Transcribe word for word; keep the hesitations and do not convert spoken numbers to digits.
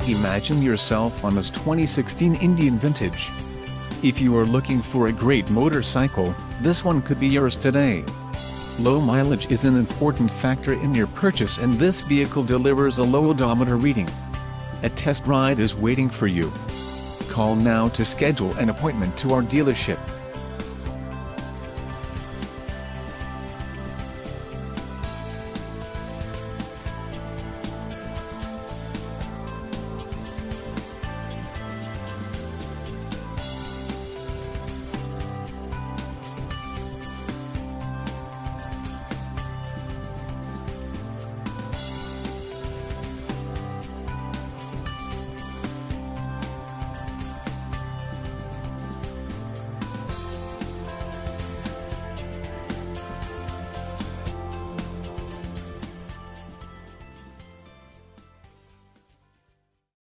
Imagine yourself on this twenty sixteen Indian Vintage. If you are looking for a great motorcycle, this one could be yours today. Low mileage is an important factor in your purchase, and this vehicle delivers a low odometer reading. A test ride is waiting for you. Call now to schedule an appointment to our dealership.